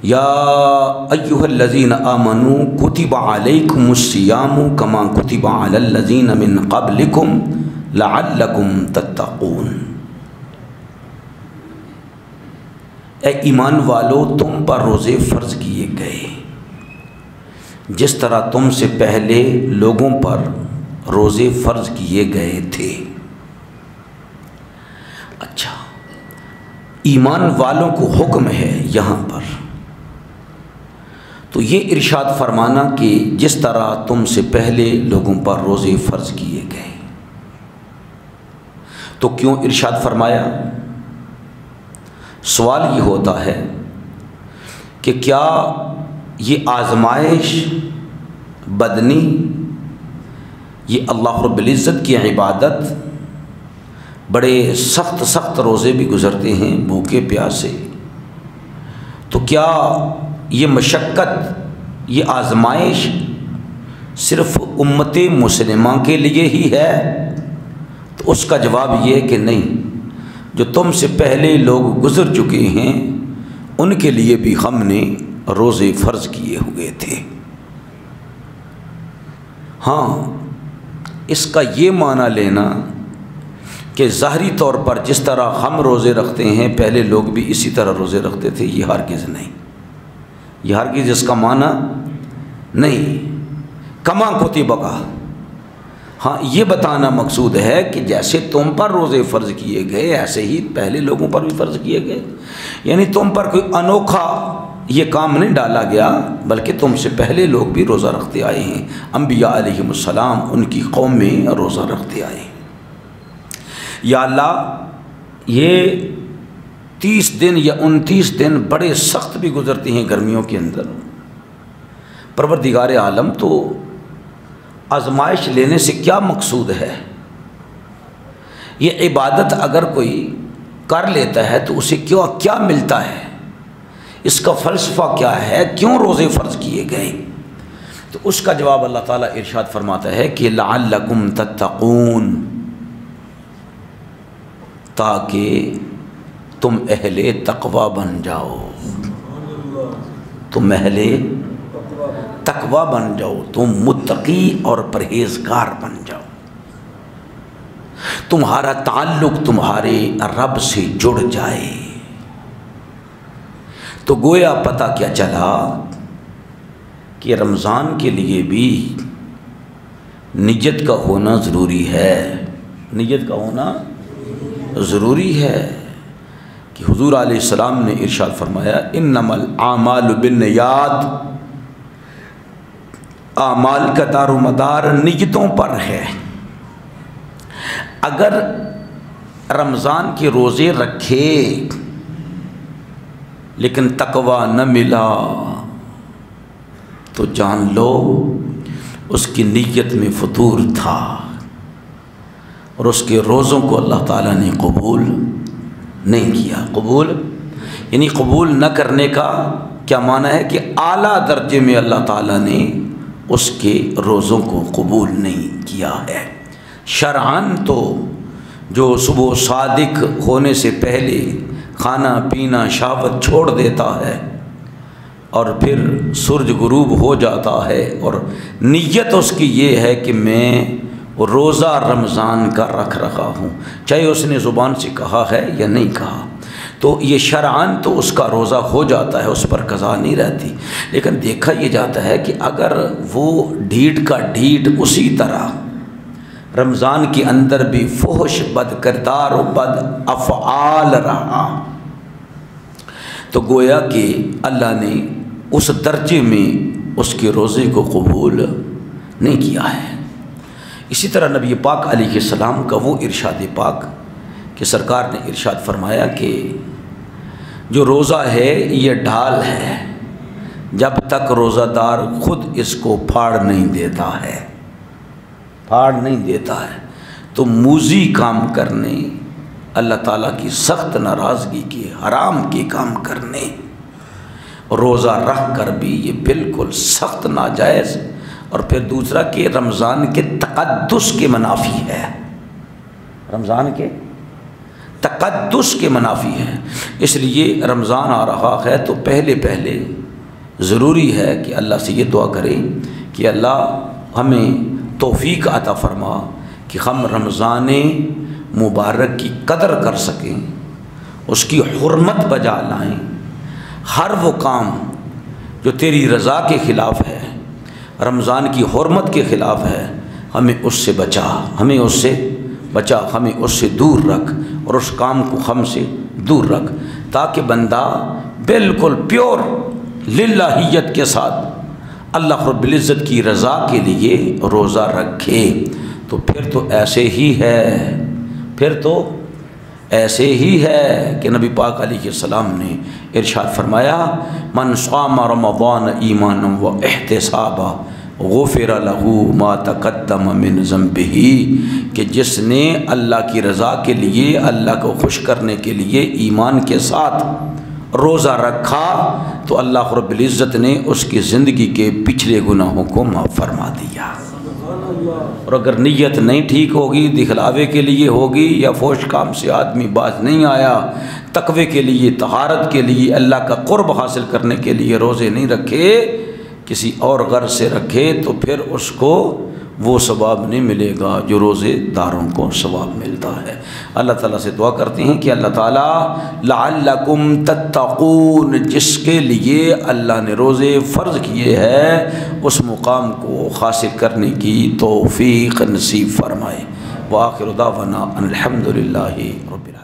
یا ایھا الذین آمنوا کتب علیکم الصیام کما کتب علی الذین من قبلکم لعلکم تتقون۔ اے ایمان والو، تم پر روزے فرض کیے گئے جس طرح تم سے پہلے لوگوں پر روزے فرض کیے گئے تھے۔ اچھا، ایمان والوں کو حکم ہے یہاں پر، تو یہ ارشاد فرمانا کہ جس طرح تم سے پہلے لوگوں پر روزے فرض کیے گئے، تو کیوں ارشاد فرمایا؟ سوال یہ ہوتا ہے کہ کیا یہ آزمائش بدنی، یہ اللہ رب العزت کی عبادت، بڑے سخت روزے بھی گزرتے ہیں بھوکے پیاسے، تو کیا یہ مشقت، یہ آزمائش صرف امت مسلمہ کے لیے ہی ہے؟ تو اس کا جواب یہ کہ نہیں، جو تم سے پہلے لوگ گزر چکے ہیں ان کے لیے بھی ہم نے روزے فرض کیے ہوئے تھے۔ ہاں، اس کا یہ معنی لینا کہ ظاہری طور پر جس طرح ہم روزے رکھتے ہیں پہلے لوگ بھی اسی طرح روزے رکھتے تھے، یہ ہرگز نہیں، یہ ہرگز اس کا معنی نہیں۔ کما کتب کا، ہاں یہ بتانا مقصود ہے کہ جیسے تم پر روزے فرض کیے گئے ایسے ہی پہلے لوگوں پر بھی فرض کیے گئے، یعنی تم پر کوئی انوکھا یہ کام نہیں ڈالا گیا، بلکہ تم سے پہلے لوگ بھی روزہ رکھتے آئے ہیں۔ انبیاء علیہم السلام ان کی قوم میں روزہ رکھتے آئے ہیں۔ یا اللہ، یہ 30 دن یا 29 دن بڑے سخت بھی گزرتے ہیں گرمیوں کے اندر، پروردگار عالم تو آزمائش لینے سے کیا مقصود ہے؟ یہ عبادت اگر کوئی کر لیتا ہے تو اسے کیا ملتا ہے؟ اس کا فلسفہ کیا ہے؟ کیوں روزے فرض کیے گئے؟ تو اس کا جواب اللہ تعالیٰ ارشاد فرماتا ہے کہ لعلکم تتقون، تاکہ تم اہل تقوی بن جاؤ، تم اہل تقوی بن جاؤ، تم متقی اور پرہیزگار بن جاؤ، تمہارا تعلق تمہارے رب سے جڑ جائے۔ تو گویا پتہ کیا چلا کہ رمضان کے لیے بھی نیت کا ہونا ضروری ہے، نیت کا ہونا ضروری ہے کہ حضور علیہ السلام نے ارشاد فرمایا انما الاعمال بالنیات، اعمال کا دار و مدار نیتوں پر ہے۔ اگر رمضان کے روزے رکھے لیکن تقوی نہ ملا تو جان لو اس کی نیت میں فطور تھا اور اس کے روزوں کو اللہ تعالیٰ نے قبول نہیں کیا۔ قبول یعنی قبول نہ کرنے کا کیا معنی ہے کہ اعلیٰ درجے میں اللہ تعالیٰ نے اس کے روزوں کو قبول نہیں کیا ہے۔ شرعاً تو جو صبح صادق ہونے سے پہلے کھانا پینا شہوت چھوڑ دیتا ہے اور پھر سورج غروب ہو جاتا ہے اور نیت اس کی یہ ہے کہ میں روزہ رمضان کا رکھ رہا ہوں، چاہے اس نے زبان سے کہا ہے یا نہیں کہا، تو یہ شرعاً تو اس کا روزہ ہو جاتا ہے، اس پر قضا نہیں رہتی۔ لیکن دیکھا یہ جاتا ہے کہ اگر وہ ڈھیٹ کا ڈھیٹ اسی طرح رمضان کے اندر بھی فحش بد کردار و بد افعال رہا تو گویا کہ اللہ نے اس درجے میں اس کے روزے کو قبول نہیں کیا ہے۔ اسی طرح نبی پاک علیہ السلام کا وہ ارشاد پاک کہ سرکار نے ارشاد فرمایا کہ جو روزہ ہے یہ ڈھال ہے، جب تک روزہ دار خود اس کو پھاڑ نہیں دیتا ہے، پھاڑ نہیں دیتا ہے تو موذی کام کرنے، اللہ تعالیٰ کی سخت ناراضگی کے حرام کے کام کرنے، روزہ رکھ کر بھی یہ بالکل سخت ناجائز، اور پھر دوسرا کہ رمضان کے تقدس کے منافی ہے، رمضان کے تقدس کے منافی ہیں۔ اس لیے رمضان آ رہا ہے تو پہلے ضروری ہے کہ اللہ سے یہ دعا کریں کہ اللہ ہمیں توفیق عطا فرما کہ ہم رمضان مبارک کی قدر کر سکیں، اس کی حرمت بجا لائیں۔ ہر وہ کام جو تیری رضا کے خلاف ہے، رمضان کی حرمت کے خلاف ہے، ہمیں اس سے بچا، ہمیں اس سے دور رکھ، اور اس کام کو ہم سے دور رکھ، تاکہ بندہ بالکل پیور للہیت کے ساتھ اللہ رب العزت کی رضا کے لیے روزہ رکھے۔ تو پھر تو ایسے ہی ہے کہ نبی پاک علیہ السلام نے ارشاد فرمایا، من صام رمضان ایمانا و احتسابا غفر له ما تقدم من ذنبہ، کہ جس نے اللہ کی رضا کے لیے، اللہ کو خوش کرنے کے لیے ایمان کے ساتھ روزہ رکھا تو اللہ رب العزت نے اس کی زندگی کے پچھلے گناہوں کو معاف فرما دیا۔ اور اگر نیت نہیں ٹھیک ہوگی، دکھلاوے کے لیے ہوگی، یا فوش کام سے آدمی باز نہیں آیا، تقوی کے لیے، طہارت کے لیے، اللہ کا قرب حاصل کرنے کے لیے روزے نہیں رکھے، کسی اور غرض سے رکھے، تو پھر اس کو وہ ثواب نہیں ملے گا جو روزے داروں کو ثواب ملتا ہے۔ اللہ تعالیٰ سے دعا کرتے ہیں کہ اللہ تعالیٰ لعلکم تتقون، جس کے لیے اللہ نے روزے فرض کیے ہیں، اس مقام کو حاصل کرنے کی توفیق نصیب فرمائے۔ وآخر دعوانا ان الحمد للہ رب العالمین۔